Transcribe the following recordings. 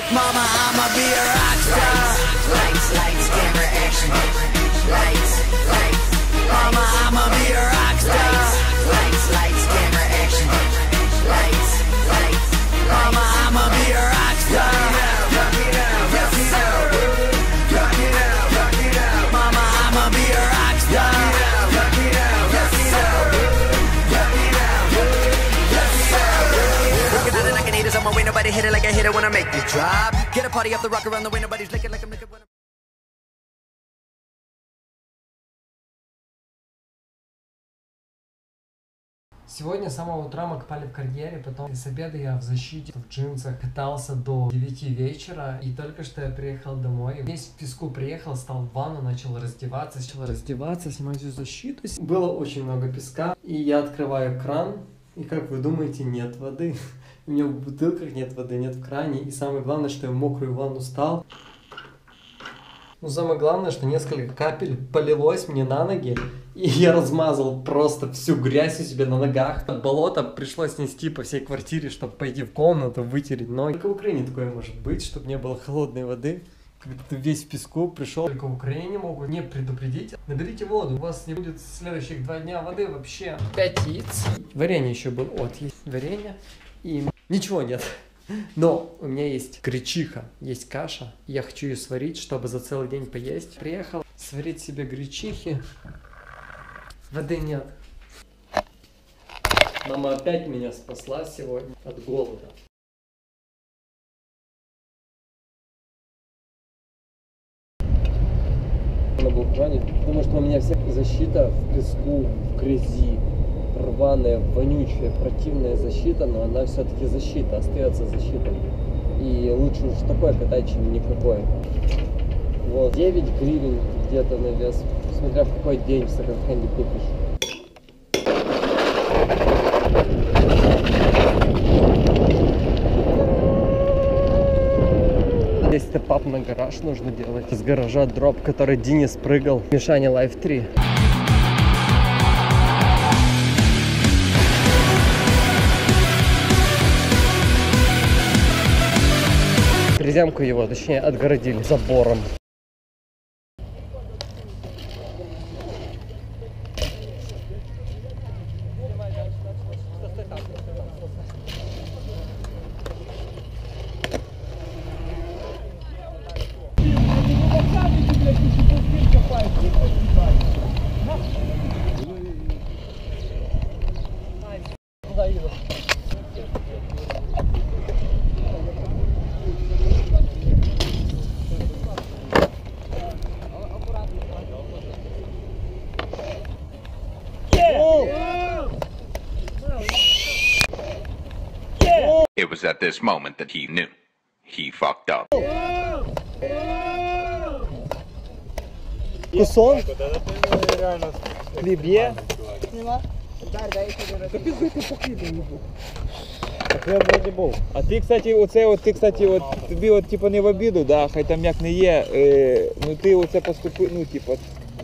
Mama, I'ma be a rock star. Lights, lights, camera, action. Lights, lights, Mama, I'ma be a rock star. Lights, lights, camera, action. Lights, lights, Mama, I'ma be a rock star. Rock it out, yes sir. Rock it out, rock it out. Mama, I'ma be a rock star. Rock it out, yes sir. Rock it out, yes sir. Looking at it like an haters on my way, nobody hit it like I hit it when I make it drop. Get a party up the rock around the way, nobody's licking like I'm licking when I'm... Сегодня с самого утра мы копали в карьере, потом с обеда я в защите, в джинсах катался до 9 вечера, и только что я приехал домой. Весь в песку приехал, стал в ванну, начал раздеваться, снимать всю защиту. Было очень много песка, и я открываю кран, и как вы думаете, нет воды. У меня в бутылках нет воды, нет в кране, и самое главное, что я в мокрую ванну стал. Но самое главное, что несколько капель полилось мне на ноги, и я размазал просто всю грязь у себя на ногах. Болото пришлось нести по всей квартире, чтобы пойти в комнату, вытереть ноги. Только в Украине такое может быть, чтобы не было холодной воды. Когда ты весь в песку пришел. Только в Украине могут не предупредить. Наберите воду, у вас не будет следующих 2 дня воды вообще. 5 яиц. Варенье еще было. Вот, есть варенье. И ничего нет. Но у меня есть гречиха, есть каша. Я хочу ее сварить, чтобы за целый день поесть. Приехал сварить себе гречихи. Воды нет. Мама опять меня спасла сегодня от голода. На балконе, потому что у меня вся защита в песку, в грязи. Рваная, вонючая, противная защита, но она все-таки защита, остается защитой. И лучше уж такой катать, чем никакой. Вот, 9 гривен где-то на вес, смотря в какой день в секонд-хенде купишь. Здесь степ-ап на гараж нужно делать. Из гаража дроп, который Денис прыгал. Мишаня Life 3. Приземку его, точнее, отгородили забором. It was at this moment that he knew. He fucked up. Кусон? Хліб'є? Так я вроді був. А ти, кстати, тобі от, типу, не в обіду, да, хай там як не є, ну ти оце поступи, ну, типу,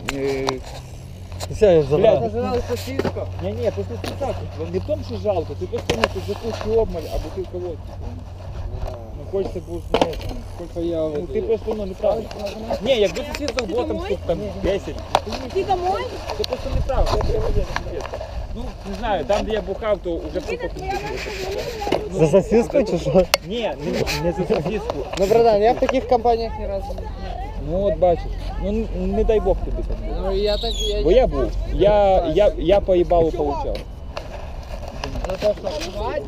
Блядь, нажирали сосиску? Ні, просто так, не в тому, що жалко, ти просто не закуску обмаль, або ти в колодці. Ну, хочеться було, знаєш, сколько я... Ну, ти просто, ну, неправильно. Ні, якби сосисок було там штук, там, 10. Ти домой? Це просто неправильно. Ну, не знаю, там, де я бухав, то вже просто... За сосиску чи що? Ні, не за сосиску. Ну, братан, я в таких компаніях ні разу не... Ну, от бачиш. Ну, не дай Бог тобі там. Ну, я так... Бо я був. Я по їбалу получав. За то, що хватить?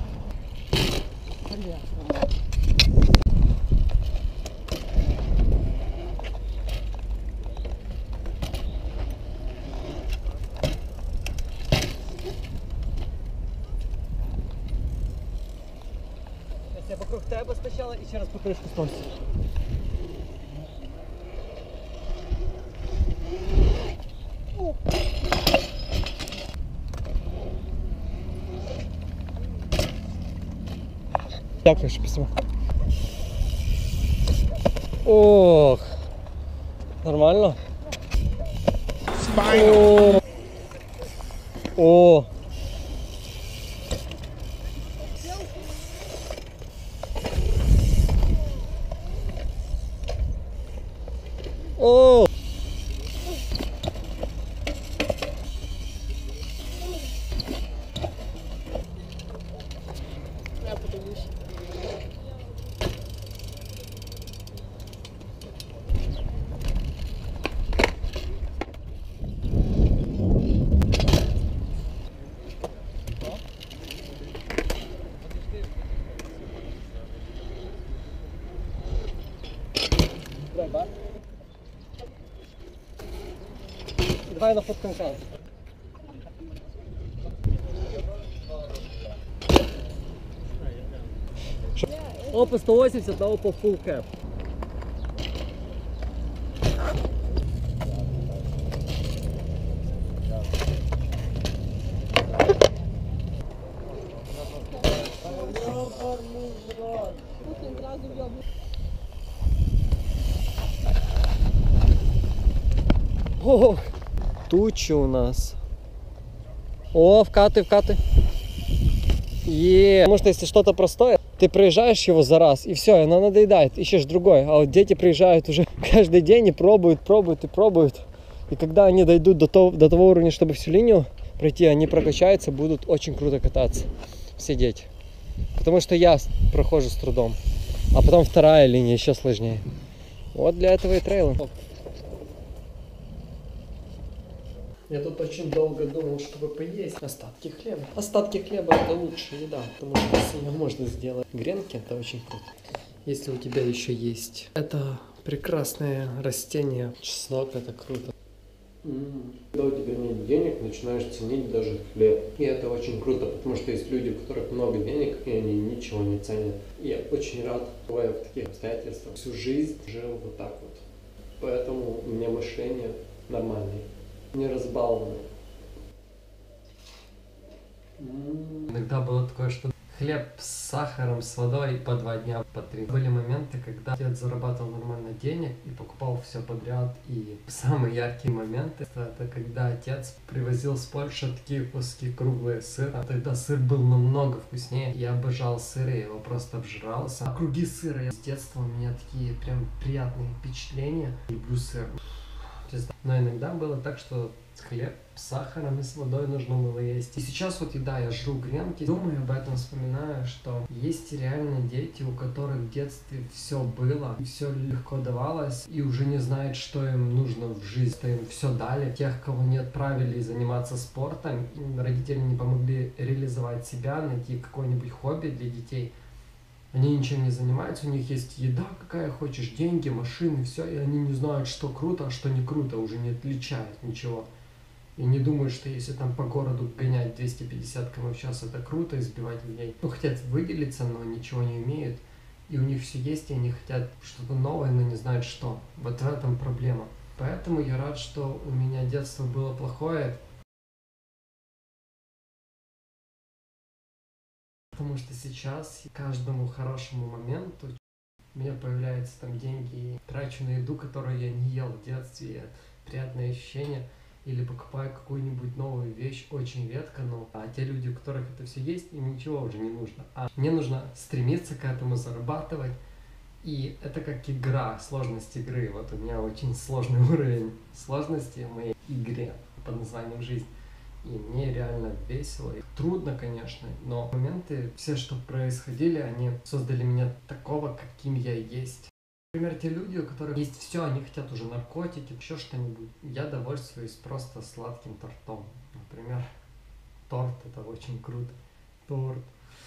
Я вокруг тебе спочатку і ще раз по кришку сносить. Дякую, що письмо. Ох. Нормально? О. О. О! Давай на фотконкал. Опа 180, на опа full cap. О, тучи у нас. О, вкаты, вкаты. Потому что если что-то простое, ты проезжаешь его за раз, и все, оно надоедает, ищешь другой. А вот дети приезжают уже каждый день и пробуют, пробуют и пробуют. И когда они дойдут до того уровня, чтобы всю линию пройти, они прокачаются, будут очень круто кататься. Все дети. Потому что я прохожу с трудом. А потом вторая линия еще сложнее. Вот для этого и трейлы. Я тут очень долго думал, чтобы поесть остатки хлеба. Остатки хлеба это лучшая еда, потому что с нее можно сделать гренки, это очень круто. Если у тебя еще есть это прекрасное растение, чеснок, это круто. Когда у тебя нет денег, начинаешь ценить даже хлеб. И это очень круто, потому что есть люди, у которых много денег, и они ничего не ценят. И я очень рад, бывая в таких обстоятельствах. Всю жизнь жил вот так вот. Поэтому у меня мышление нормальное. Не разбалованы. Иногда было такое, что хлеб с сахаром, с водой по 2 дня, по 3. Были моменты, когда отец зарабатывал нормально денег и покупал все подряд. И самые яркие моменты, это когда отец привозил с Польши такие куски круглые сыра. Тогда сыр был намного вкуснее. Я обожал сыр, я его просто обжирался. А круги сыра. С детства у меня такие прям приятные впечатления. Люблю сыр. Но иногда было так, что хлеб с сахаром и с водой нужно было есть. И сейчас вот еда, я жру гренки, думаю об этом, вспоминаю, что есть реально дети, у которых в детстве все было, все легко давалось, и уже не знают, что им нужно в жизни, что им все дали. Тех, кого не отправили заниматься спортом, родители не помогли реализовать себя, найти какое-нибудь хобби для детей. Они ничем не занимаются, у них есть еда какая хочешь, деньги, машины, все, и они не знают, что круто, а что не круто, уже не отличают ничего. И не думают, что если там по городу гонять 250 км в час, это круто, избивать людей. Ну, хотят выделиться, но ничего не умеют, и у них все есть, и они хотят что-то новое, но не знают что. Вот в этом проблема. Поэтому я рад, что у меня детство было плохое, потому что сейчас каждому хорошему моменту у меня появляются там деньги, и трачу на еду, которую я не ел в детстве, и приятное ощущение, или покупаю какую-нибудь новую вещь очень редко, а те люди, у которых это все есть, им ничего уже не нужно. А мне нужно стремиться к этому, зарабатывать, и это как игра, сложность игры. Вот у меня очень сложный уровень сложности в моей игре под названием «Жизнь». И мне реально весело. И трудно, конечно, но моменты, все, что происходили, они создали меня такого, каким я есть. Например, те люди, у которых есть все, они хотят уже наркотики, еще что-нибудь. Я довольствуюсь просто сладким тортом. Например, торт — это очень круто. Торт.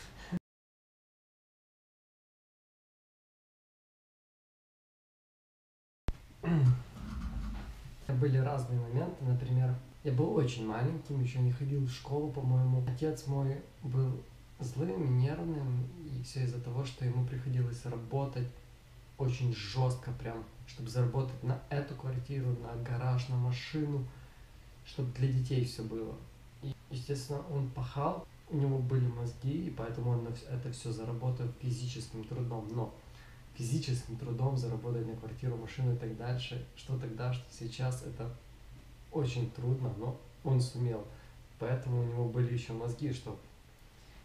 Были разные моменты, например, я был очень маленьким, еще не ходил в школу, по-моему. Отец мой был злым, нервным, и все из-за того, что ему приходилось работать очень жестко прям, чтобы заработать на эту квартиру, на гараж, на машину, чтобы для детей все было. И, естественно, он пахал, у него были мозги, и поэтому он это все заработал физическим трудом. Но физическим трудом заработать на квартиру, машину и так дальше, что тогда, что сейчас, это очень трудно, но он сумел. Поэтому у него были еще мозги, чтобы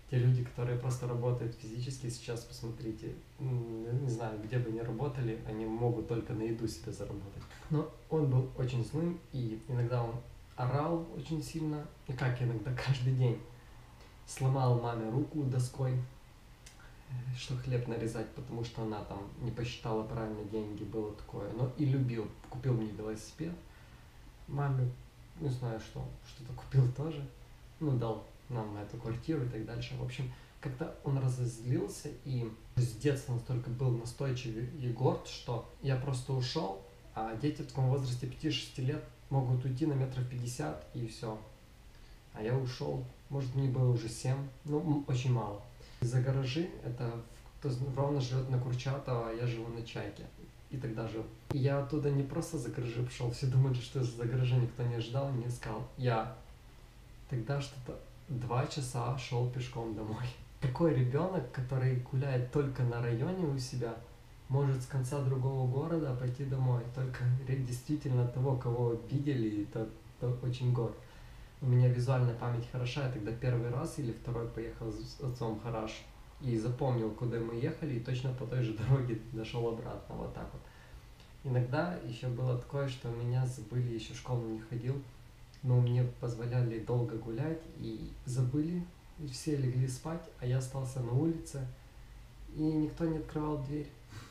Те люди, которые просто работают физически, сейчас посмотрите, не знаю, где бы они работали, они могут только на еду себе заработать. Но он был очень злым, и иногда он орал очень сильно, и как иногда каждый день. Сломал маме руку доской, что хлеб нарезать, потому что она там не посчитала правильно деньги, было такое. Но и любил, купил мне велосипед, маме, не знаю что, что-то купил тоже, ну дал нам эту квартиру и так дальше. В общем, как-то он разозлился, и с детства настолько был настойчивый и горд, что я просто ушел, а дети в таком возрасте 5-6 лет могут уйти на метров 50 и все. А я ушел, может мне было уже 7, ну очень мало. За гаражи, это кто ровно живет на Курчатова, а я живу на Чайке. И тогда жил. И я оттуда не просто за гаражи пошел, все думали, что за гаражи никто не ждал, не искал. Я тогда что-то 2 часа шел пешком домой. Какой ребенок, который гуляет только на районе у себя, может с конца другого города пойти домой? Только действительно того, кого видели, это очень горд. У меня визуальная память хороша, я тогда первый раз или второй поехал с отцом в гараж и запомнил, куда мы ехали, и точно по той же дороге дошел обратно, вот так вот. Иногда еще было такое, что меня забыли, еще в школу не ходил, но мне позволяли долго гулять, и забыли, и все легли спать, а я остался на улице, и никто не открывал дверь.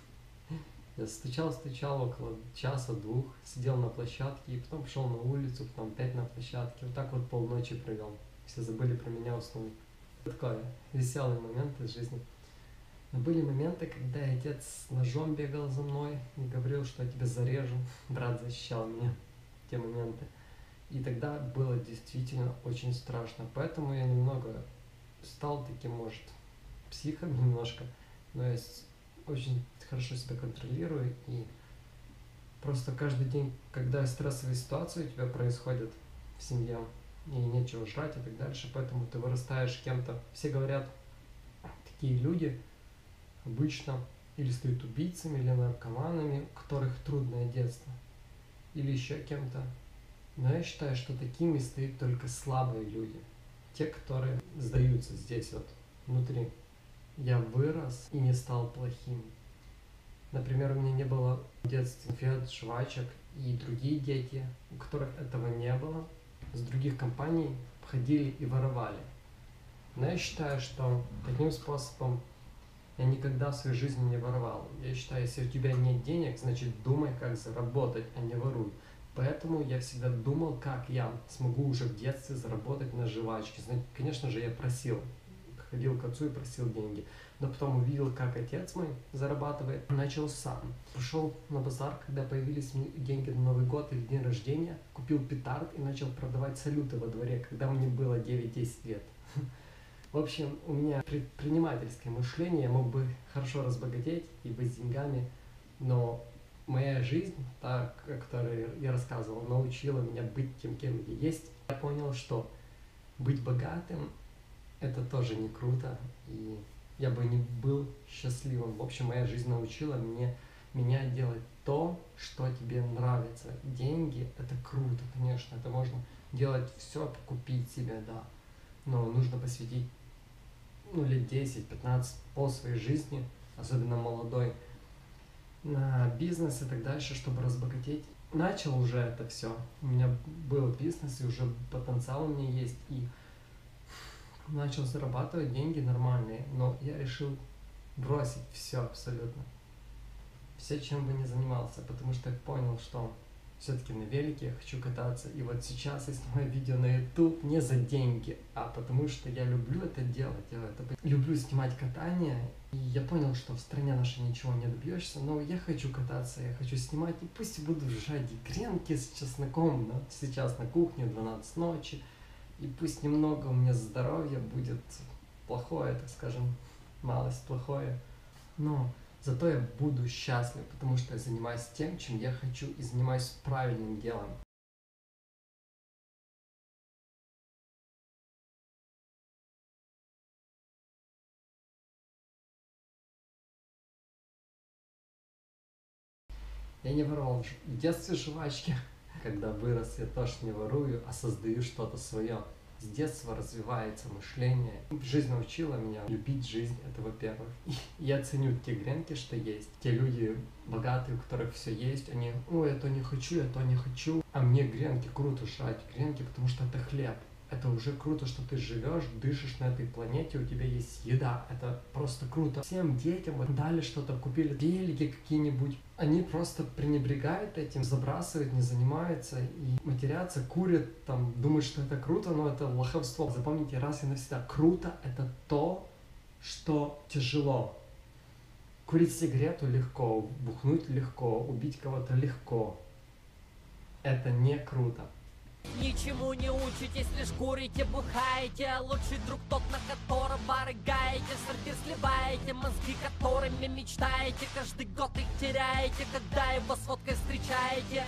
Я стучал около часа-двух, сидел на площадке, и потом пошел на улицу, потом опять на площадке. Вот так вот полночи провел. Все забыли про меня, уснули. Такой веселый момент из жизни. Но были моменты, когда отец с ножом бегал за мной и говорил, что я тебя зарежу. Брат защищал меня в те моменты. И тогда было действительно очень страшно. Поэтому я немного стал таким, может, психом немножко, но я очень хорошо себя контролирую, и просто каждый день, когда стрессовые ситуации у тебя происходят в семье, и нечего жрать и так дальше, поэтому ты вырастаешь кем-то. Все говорят, такие люди обычно или стают убийцами, или наркоманами, у которых трудное детство, или еще кем-то. Но я считаю, что такими стоят только слабые люди, те, которые сдаются здесь вот внутри. Я вырос и не стал плохим. Например, у меня не было в детстве конфет, жвачек, и другие дети, у которых этого не было, с других компаний ходили и воровали. Но я считаю, что таким способом я никогда в своей жизни не воровал. Я считаю, если у тебя нет денег, значит думай, как заработать, а не воруй. Поэтому я всегда думал, как я смогу уже в детстве заработать на жвачки. Конечно же, я просил. Ходил к отцу и просил деньги. Но потом увидел, как отец мой зарабатывает, начал сам. Пошел на базар, когда появились деньги на Новый год или день рождения, купил петард и начал продавать салюты во дворе, когда мне было 9-10 лет. В общем, у меня предпринимательское мышление, я мог бы хорошо разбогатеть и быть с деньгами, но моя жизнь, та, о которой я рассказывал, научила меня быть тем, кем я есть. Я понял, что быть богатым — это тоже не круто, и я бы не был счастливым. В общем, моя жизнь научила меня делать то, что тебе нравится. Деньги — это круто, конечно, это можно делать все, купить себе, да. Но нужно посвятить лет 10-15 пол своей жизни, особенно молодой, на бизнес и так дальше, чтобы разбогатеть. Начал уже это все. У меня был бизнес, и уже потенциал у меня есть, и начал зарабатывать деньги нормальные, но я решил бросить все абсолютно. Все, чем бы ни занимался, потому что я понял, что все-таки на велике я хочу кататься. И вот сейчас я снимаю видео на YouTube не за деньги, а потому что я люблю это делать. Люблю снимать катание. И я понял, что в стране нашей ничего не добьешься, но я хочу кататься, я хочу снимать. И пусть буду жрать гренки с чесноком, но сейчас на кухне 12 ночи. И пусть немного у меня здоровья будет плохое, так скажем, малость плохое, но зато я буду счастлив, потому что я занимаюсь тем, чем я хочу, и занимаюсь правильным делом. Я не воровал в детстве жвачки. Когда вырос, я тоже не ворую, а создаю что-то свое. С детства развивается мышление. Жизнь научила меня любить жизнь, это во-первых. Я ценю те гренки, что есть. Те люди богатые, у которых все есть, они, ой, я то не хочу, я то не хочу. А мне гренки круто жрать, гренки, потому что это хлеб. Это уже круто, что ты живешь, дышишь на этой планете, у тебя есть еда. Это просто круто. Всем детям вот дали что-то, купили велики какие-нибудь. Они просто пренебрегают этим, забрасывают, не занимаются и матерятся, курят, там, думают, что это круто, но это лоховство. Запомните раз и навсегда. Круто — это то, что тяжело. Курить сигарету легко, бухнуть легко, убить кого-то легко. Это не круто. Ничему не учитесь, лишь курите, бухаете. Лучший друг тот, на которого рыгаете. Сорти сливаете, мозги которыми мечтаете. Каждый год их теряете, когда его с водкой встречаете.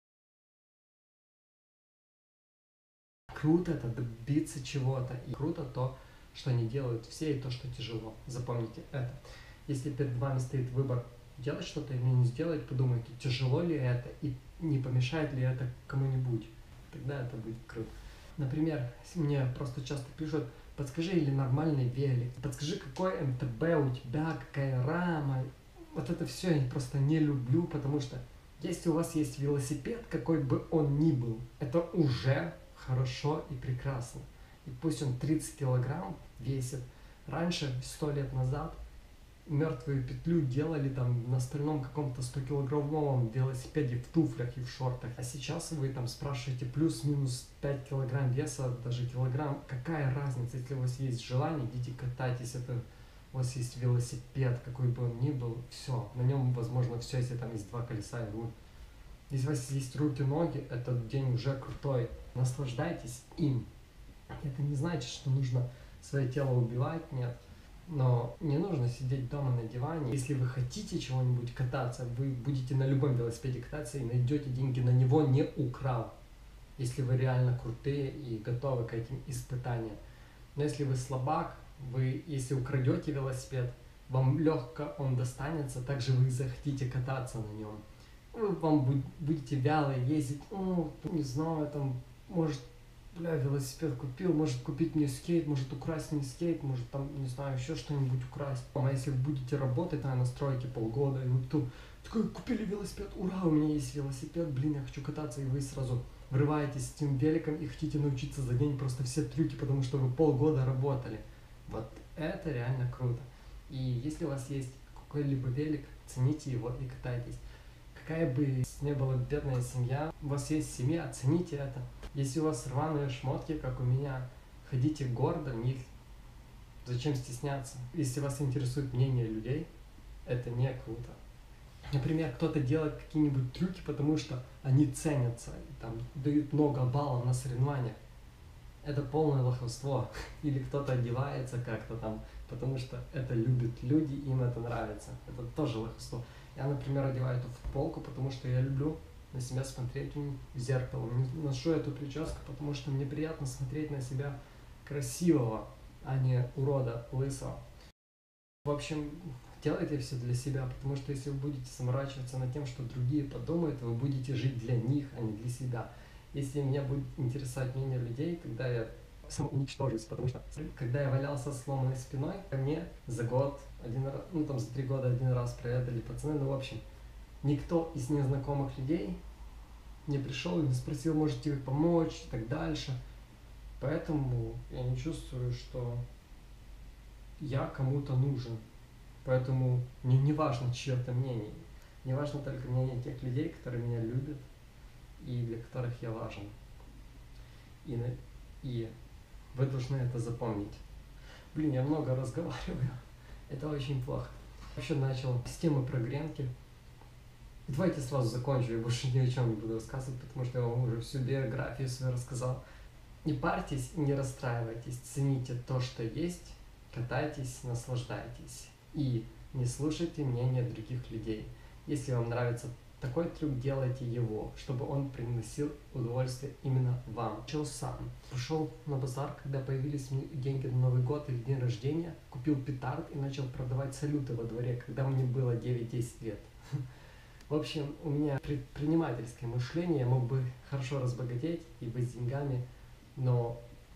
Круто — это добиться чего-то. И круто то, что они делают все, и то, что тяжело. Запомните это. Если перед вами стоит выбор делать что-то или не сделать, подумайте, тяжело ли это и не помешает ли это кому-нибудь. Тогда это будет круто. Например, мне просто часто пишут, подскажи или нормальный велик, подскажи, какой МТБ у тебя, какая рама. Вот это все я просто не люблю, потому что если у вас есть велосипед, какой бы он ни был, это уже хорошо и прекрасно. И пусть он 30 килограмм весит. Раньше, 100 лет назад, мертвую петлю делали там на стальном каком-то 100-килограммовом велосипеде в туфлях и в шортах. А сейчас вы там спрашиваете плюс-минус 5 килограмм веса, даже килограмм. Какая разница, если у вас есть желание, идите катайтесь, это у вас есть велосипед, какой бы он ни был, все, на нем возможно все, если там есть 2 колеса и руль. Если у вас есть руки-ноги, этот день уже крутой. Наслаждайтесь им. Это не значит, что нужно свое тело убивать, нет. Но не нужно сидеть дома на диване. Если вы хотите чего-нибудь кататься, вы будете на любом велосипеде кататься и найдете деньги на него, не украв. Если вы реально крутые и готовы к этим испытаниям. Но если вы слабак, если украдете велосипед, вам легко он достанется, также вы захотите кататься на нем. Вам будете вяло ездить, не знаю, там, может, велосипед купил, может купить мне скейт, может украсть мне скейт, может там, не знаю, еще что-нибудь украсть. А если вы будете работать на стройке полгода, и вы тут такой, купили велосипед, ура, у меня есть велосипед, блин, я хочу кататься, и вы сразу врываетесь с этим великом и хотите научиться за день просто все трюки, потому что вы полгода работали. Вот это реально круто. И если у вас есть какой-либо велик, цените его и катайтесь. Какая бы ни была бедная семья, у вас есть семья, цените это. Если у вас рваные шмотки, как у меня, ходите гордо в них. Зачем стесняться? Если вас интересует мнение людей, это не круто. Например, кто-то делает какие-нибудь трюки, потому что они ценятся, и там дают много баллов на соревнованиях. Это полное лоховство. Или кто-то одевается как-то там, потому что это любят люди, им это нравится. Это тоже лоховство. Я, например, одеваю эту футболку, потому что я люблю на себя смотреть в зеркало. Ношу эту прическу, потому что мне приятно смотреть на себя красивого, а не урода лысого. В общем, делайте все для себя, потому что если вы будете заморачиваться над тем, что другие подумают, вы будете жить для них, а не для себя. Если меня будет интересовать мнение людей, тогда я самоуничтожусь, потому что когда я валялся с сломанной спиной, ко мне за год, за 3 года один раз проведали пацаны, в общем, никто из незнакомых людей не пришел и не спросил, можете вы помочь и так дальше. Поэтому я не чувствую, что я кому-то нужен. Поэтому мне не важно чье-то мнение. Мне важно только мнение тех людей, которые меня любят и для которых я важен. И вы должны это запомнить. Блин, я много разговариваю. Это очень плохо. Вообще начал с темы про гренки. Давайте сразу закончу, я больше ни о чем не буду рассказывать, потому что я вам уже всю биографию свою рассказал. Не парьтесь и не расстраивайтесь, цените то, что есть, катайтесь, наслаждайтесь. И не слушайте мнения других людей. Если вам нравится такой трюк, делайте его, чтобы он приносил удовольствие именно вам. Начал сам. Пошел на базар, когда появились деньги на Новый год или день рождения, купил петард и начал продавать салюты во дворе, когда мне было 9-10 лет. В общем, у меня предпринимательское мышление, я мог бы хорошо разбогатеть и быть с деньгами, но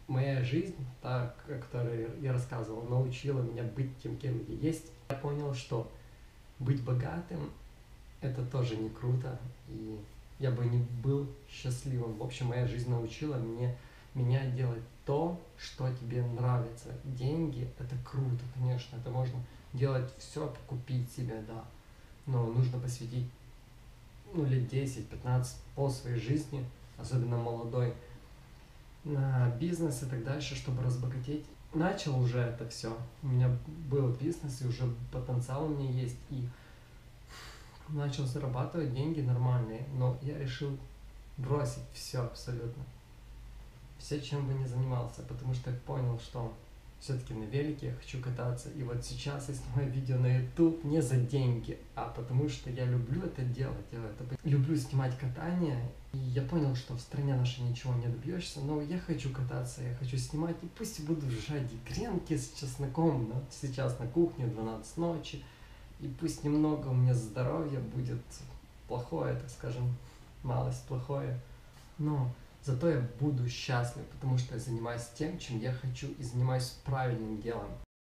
Моя жизнь, та, о которой я рассказывал, научила меня быть тем, кем я есть. Я понял, что быть богатым — это тоже не круто, и я бы не был счастливым. В общем, моя жизнь научила меня делать то, что тебе нравится. Деньги — это круто, конечно, это можно делать все, купить себе, да. Но нужно посвятить лет 10-15 по своей жизни, особенно молодой, на бизнес и так дальше, чтобы разбогатеть. Начал уже это все. У меня был бизнес, и уже потенциал у меня есть, и начал зарабатывать деньги нормальные, но я решил бросить все абсолютно. Все, чем бы ни занимался, потому что я понял, что все-таки на велике я хочу кататься. И вот сейчас я снимаю видео на YouTube не за деньги, а потому что я люблю это делать. Люблю снимать катание. И я понял, что в стране нашей ничего не добьешься, но я хочу кататься, я хочу снимать. И пусть буду жрать гренки с чесноком, да, сейчас на кухне 12 ночи. И пусть немного у меня здоровья будет плохое, так скажем, малость плохое. Но зато я буду счастлив, потому что я занимаюсь тем, чем я хочу, и занимаюсь правильным делом.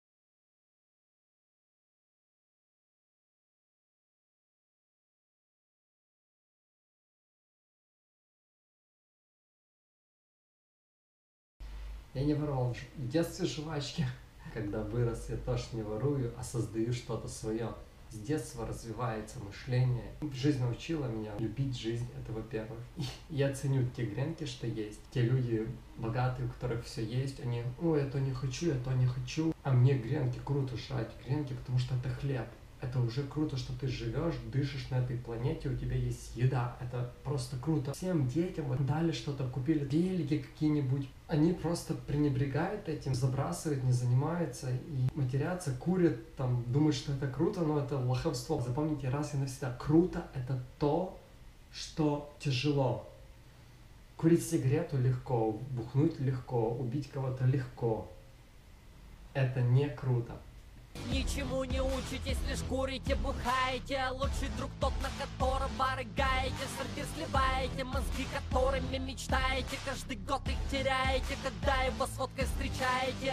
Я не воровал в детстве жвачки. Когда вырос, я тоже не ворую, а создаю что-то свое. С детства развивается мышление. Жизнь научила меня любить жизнь, это во-первых. Я ценю те гренки, что есть. Те люди богатые, у которых все есть, они: ой, я то не хочу, я то не хочу. А мне гренки круто жрать, гренки, потому что это хлеб. Это уже круто, что ты живешь, дышишь на этой планете, у тебя есть еда. Это просто круто. Всем детям вот дали что-то, купили велики какие-нибудь. Они просто пренебрегают этим, забрасывают, не занимаются и матерятся, курят, там, думают, что это круто, но это лоховство. Запомните раз и навсегда: круто — это то, что тяжело. Курить сигарету легко, бухнуть легко, убить кого-то легко. Это не круто. Ничему не учитесь, лишь курите, бухаете. Лучший друг тот, на которого рыгаете. Сортир сливаете, мозги которыми мечтаете. Каждый год их теряете, когда его с водкой встречаете.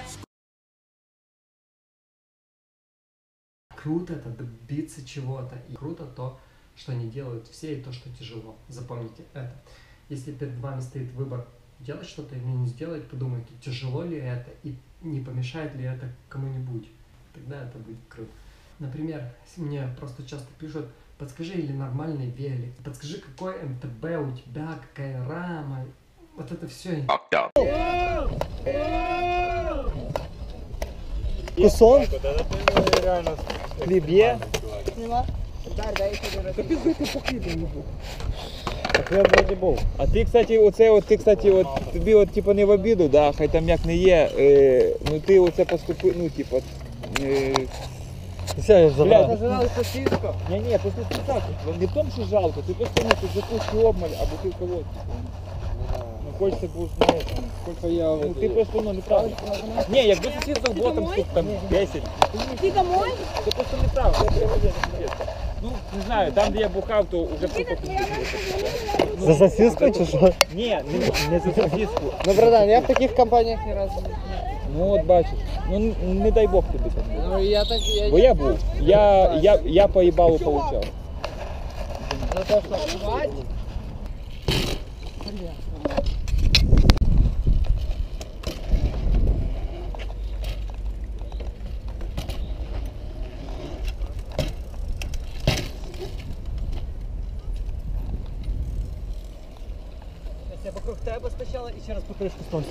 Круто — это добиться чего-то. И круто то, что они делают все, и то, что тяжело. Запомните это. Если перед вами стоит выбор делать что-то или не сделать, подумайте, тяжело ли это и не помешает ли это кому-нибудь. Тогда это будет круто. Например, мне просто часто пишут: подскажи, или нормальный велик, подскажи, какой МТБ у тебя, какая рама. Вот это все. Fucked up. Кусон? Хліб є? Так я вроді був. А ти, кстати, тобі от, типу, не в обіду, да, хай там як не є, ну ти оце поступи, ну, типу, Все, забрав. Нажирали сосиску? Ні, просто списати. Не в тому, що жалко, ти просто ти закуску обмаль, або ти в колодці. Ну, хочеться було, знаєш, сколько я... Ну, ти просто, ну, неправильно. Ні, якби сусідок було там штук, там 10. Ти домой? Це просто неправда, це треба взяти. Ну, не знаю, там, де я бухав, то вже штука. За сосиску чи що? Ні, не за сосиску. Ну, братан, я в таких компаніях ні разу не. Ну, от бачиш. Ну, не дай Бог тобі там. Ну, я так... Бо я був. Я по їбалу получав. За те, що хвать. Я вокруг тебе спочатку і ще раз по кришку стонці.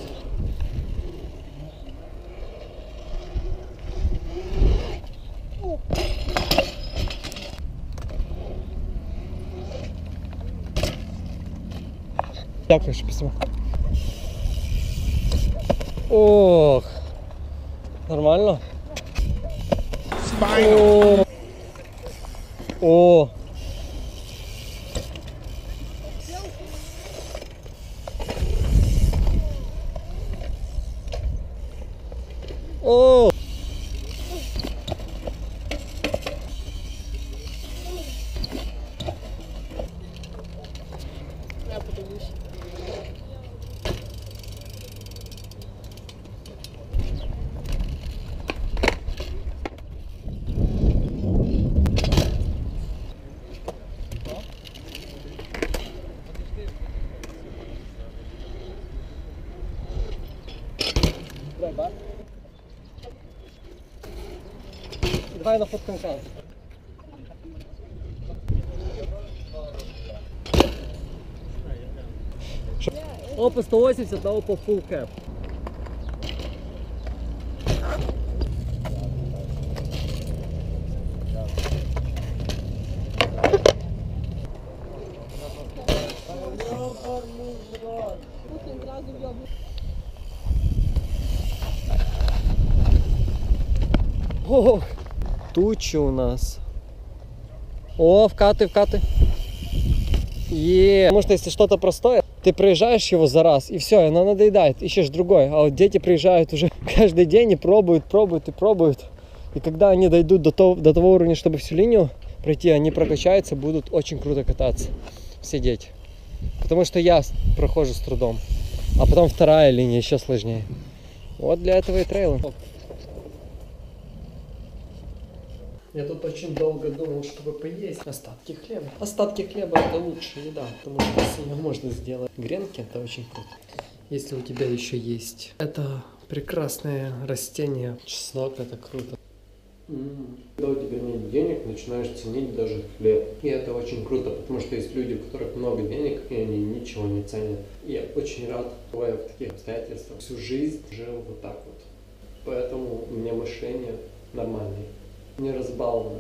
Дякую, що письмо. Ох. Нормально? О. О. О. файна фотканка. Опа 180, а опа full cap. Ох, тучи у нас. О, вкаты, вкаты. Потому что если что-то простое, ты проезжаешь его за раз, и все, оно надоедает, ищешь другой. А вот дети приезжают уже каждый день и пробуют, пробуют и пробуют. И когда они дойдут до того уровня, чтобы всю линию пройти, они прокачаются, будут очень круто кататься. Все дети. Потому что я прохожу с трудом. А потом вторая линия еще сложнее. Вот для этого и трейлы. Я тут очень долго думал, чтобы поесть остатки хлеба. Остатки хлеба это лучшая еда, потому что с нее можно сделать гренки, это очень круто. Если у тебя еще есть это прекрасное растение, чеснок, это круто. Когда у тебя нет денег, начинаешь ценить даже хлеб. И это очень круто, потому что есть люди, у которых много денег, и они ничего не ценят. И я очень рад, бывая в таких обстоятельствах. Всю жизнь жил вот так вот. Поэтому у меня мышление нормальное. Не разбалованы.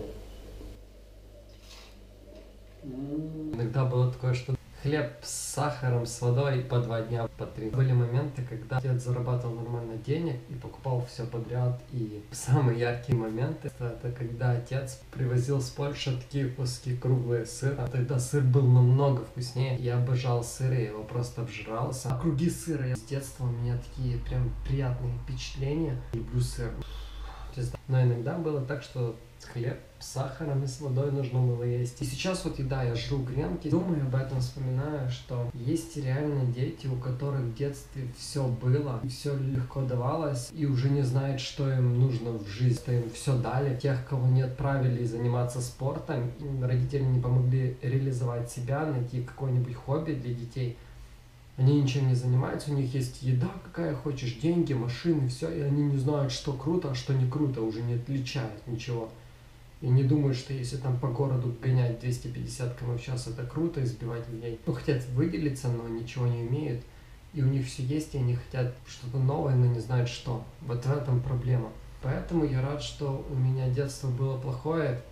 Иногда было такое, что хлеб с сахаром, с водой по 2 дня, по 3. Были моменты, когда отец зарабатывал нормально денег и покупал все подряд. И самые яркие моменты, это когда отец привозил с Польши такие куски круглые сыра. Тогда сыр был намного вкуснее. Я обожал сыр, я его просто обжирался. А круги сыра. С детства у меня такие прям приятные впечатления. Люблю сыр. Но иногда было так, что хлеб с сахаром и с водой нужно было есть. И сейчас вот еда, я жру гренки, думаю об этом, вспоминаю, что есть реально дети, у которых в детстве все было, все легко давалось, и уже не знают, что им нужно в жизни, что им все дали. Тех, кого не отправили заниматься спортом, родители не помогли реализовать себя, найти какое-нибудь хобби для детей. Они ничем не занимаются, у них есть еда какая хочешь, деньги, машины, все, и они не знают, что круто, а что не круто, уже не отличают ничего. И не думают, что если там по городу гонять 250 км в час, это круто, избивать людей. Ну, хотят выделиться, но ничего не умеют, и у них все есть, и они хотят что-то новое, но не знают что. Вот в этом проблема. Поэтому я рад, что у меня детство было плохое,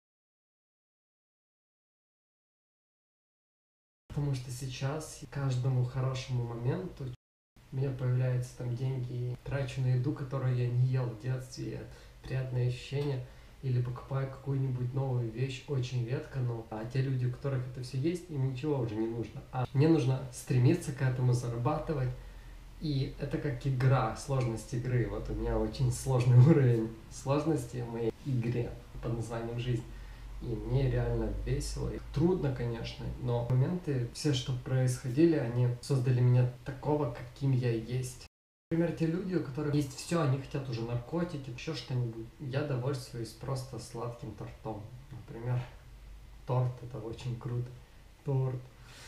потому что сейчас каждому хорошему моменту у меня появляются там деньги, и трачу на еду, которую я не ел в детстве, и приятное ощущение, или покупаю какую-нибудь новую вещь очень редко, но те люди, у которых это все есть, им ничего уже не нужно. А мне нужно стремиться к этому, зарабатывать, и это как игра, сложность игры. Вот у меня очень сложный уровень сложности в моей игре под названием «Жизнь». И мне реально весело. И трудно, конечно, но моменты, все, что происходили, они создали меня такого, каким я есть. Например, те люди, у которых есть все, они хотят уже наркотики, еще что-нибудь. Я довольствуюсь просто сладким тортом. Например, торт — это очень круто. Торт.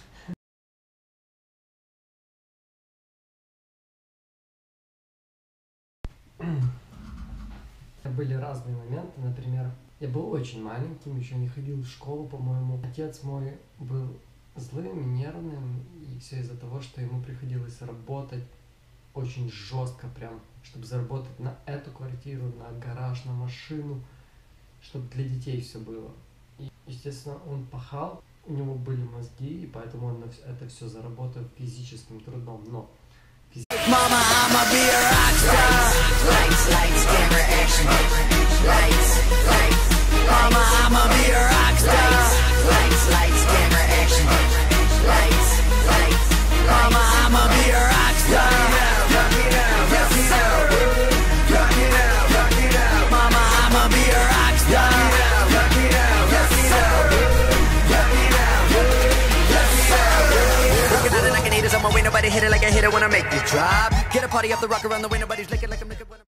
Были разные моменты, например, я был очень маленьким, еще не ходил в школу, по-моему. Отец мой был злым, нервным, и все из-за того, что ему приходилось работать очень жестко, прям, чтобы заработать на эту квартиру, на гараж, на машину, чтобы для детей все было. И, естественно, он пахал, у него были мозги, и поэтому он это все заработал физическим трудом, но Mama, I'ma be a rockstar. Lights, lights, camera, action. Lights, lights. Mama, I'ma be a rockstar. Lights, lights, camera, action. Lights, lights. Mama, I'ma be a rockstar. Rock it out, rock it out, rock it out, rock it out. Mama, I'ma be a rockstar. Rock it out, rock it out, rock it out, rock it out. Looking at it like an eater, someone way nobody hit it like I hit it when I make you drop. Get a party up the rock around the way, nobody's licking like I'm licking when I'm...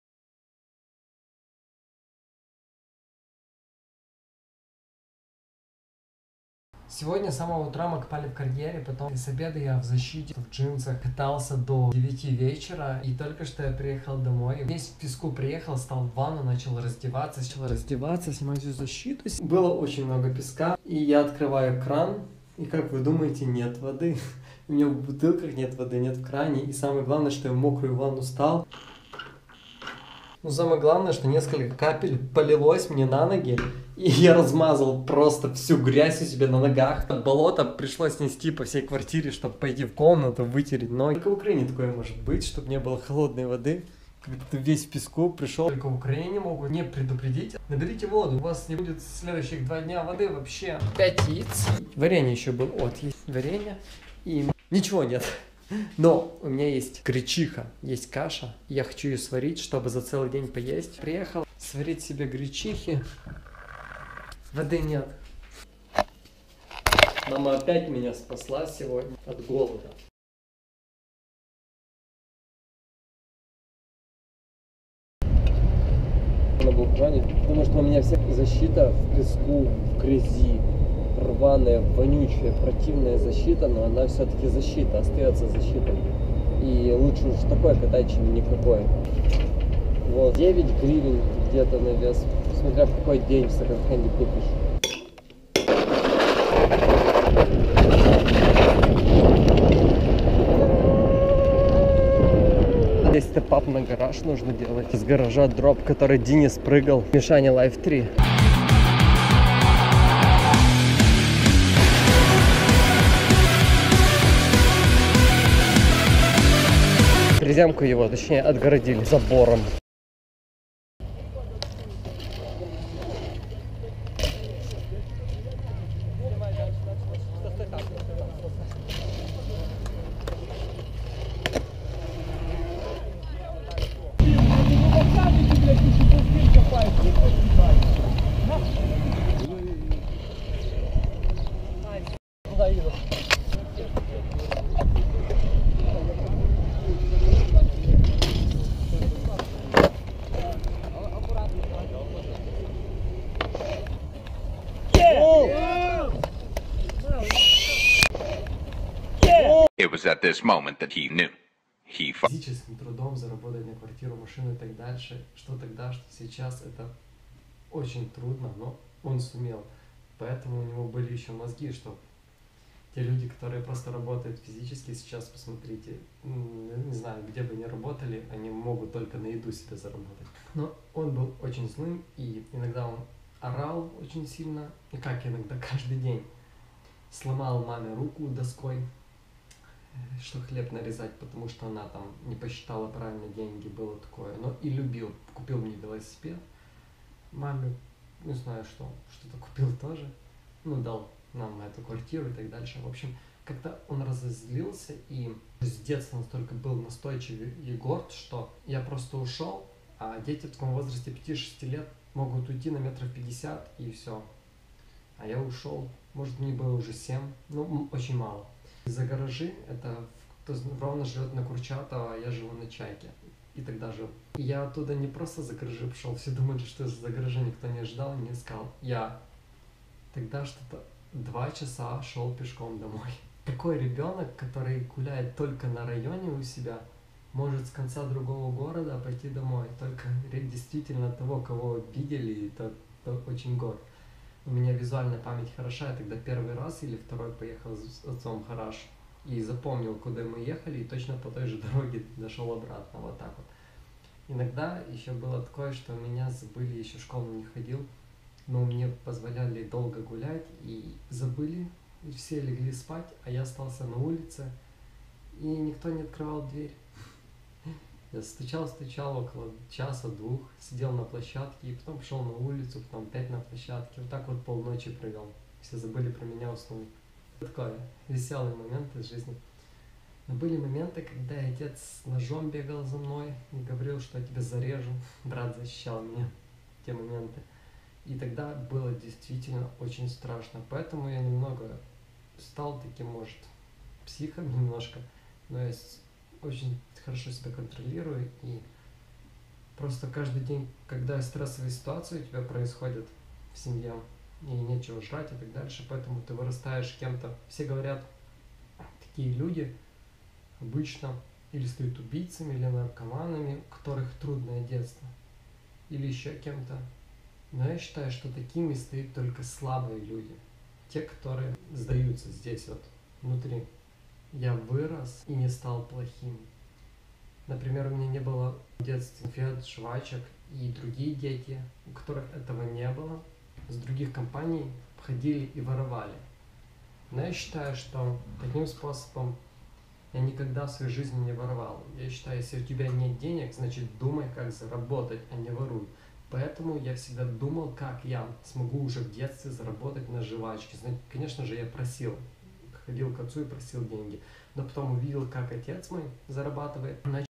Сегодня с самого утра мы копали в карьере, потом с обеда я в защите, в джинсах катался до 9 вечера, и только что я приехал домой. Весь в песку приехал, стал в ванну, начал раздеваться, снимать всю защиту. Было очень много песка, и я открываю кран, и как вы думаете, нет воды. У меня в бутылках нет воды, нет в кране, и самое главное, что я в мокрую ванну стал. Ну, самое главное, что несколько капель полилось мне на ноги, и я размазал просто всю грязь у себя на ногах. Болото пришлось нести по всей квартире, чтобы пойти в комнату, вытереть ноги. Только в Украине такое может быть, чтобы не было холодной воды. Когда ты весь в песку пришел. Только в Украине могут не предупредить. Наберите воду, у вас не будет следующих 2 дня воды вообще. 5 яиц. Варенье еще было. Вот, есть варенье. И ничего нет. Но у меня есть гречиха, есть каша, я хочу ее сварить, чтобы за целый день поесть. Приехал сварить себе гречихи, воды нет. Мама опять меня спасла сегодня от голода. На балконе, потому что у меня вся защита в песку, в грязи. Рваная, вонючая, противная защита, но она все-таки защита, остается защитой. И лучше уж такой катать, чем никакой. Вот, 9 гривен где-то на вес, смотря в какой день в секонд-хенде купишь. Здесь степ-ап на гараж нужно делать. Из гаража дроп, который Денис прыгал. Мишаня Life 3. Приземку его, точнее, отгородили забором. It was at this moment that he knew. He fucked. Физическим трудом заработать на квартиру, машину и так дальше, что тогда, что сейчас, это очень трудно, но он сумел. Поэтому у него были еще мозги, что те люди, которые просто работают физически, сейчас посмотрите, не знаю, где бы ни работали, они могут только на еду себе заработать. Но он был очень злым, и иногда он орал очень сильно, и как иногда, каждый день. Сломал маме руку доской, что хлеб нарезать, потому что она там не посчитала правильно деньги, было такое. Но и любил, купил мне велосипед, маме, не знаю что, что-то купил тоже, ну дал нам эту квартиру и так дальше. В общем, как-то он разозлился, и с детства настолько был настойчивый и горд, что я просто ушел, а дети в таком возрасте 5-6 лет могут уйти на 50 метров и все. А я ушел, может мне было уже 7, ну очень мало. За гаражи, это кто ровно живет на Курчатова, а я живу на Чайке. И тогда жил. И я оттуда не просто за гаражи пошел, все думали, что за гаражи никто не ждал, не искал. Я тогда что-то 2 часа шел пешком домой. Какой ребенок, который гуляет только на районе у себя, может с конца другого города пойти домой? Только действительно того, кого видели, это очень горд. У меня визуальная память хороша, я тогда первый раз или второй поехал с отцом в гараж и запомнил, куда мы ехали, и точно по той же дороге дошел обратно, вот так вот. Иногда еще было такое, что меня забыли, еще в школу не ходил, но мне позволяли долго гулять, и забыли, и все легли спать, а я остался на улице, и никто не открывал дверь. Я стучал около часа-двух, сидел на площадке, и потом пошел на улицу, потом опять на площадке. Вот так вот полночи провел. Все забыли про меня, уснули. Такой веселый момент из жизни. Но были моменты, когда отец с ножом бегал за мной и говорил, что я тебя зарежу. Брат защищал меня в те моменты. И тогда было действительно очень страшно. Поэтому я немного стал таким, может, психом немножко. Но я очень хорошо себя контролирую, и просто каждый день, когда стрессовые ситуации у тебя происходят в семье, и нечего жрать и так дальше, поэтому ты вырастаешь кем-то. Все говорят, такие люди обычно или стают убийцами, или наркоманами, у которых трудное детство, или еще кем-то. Но я считаю, что такими стоят только слабые люди. Те, которые сдаются здесь вот, внутри. Я вырос и не стал плохим. Например, у меня не было в детстве конфет, жвачек, и другие дети, у которых этого не было, с других компаний ходили и воровали. Но я считаю, что таким способом я никогда в своей жизни не воровал. Я считаю, если у тебя нет денег, значит думай, как заработать, а не воруй. Поэтому я всегда думал, как я смогу уже в детстве заработать на жвачке. Конечно же, я просил, ходил к отцу и просил деньги. Но потом увидел, как отец мой зарабатывает,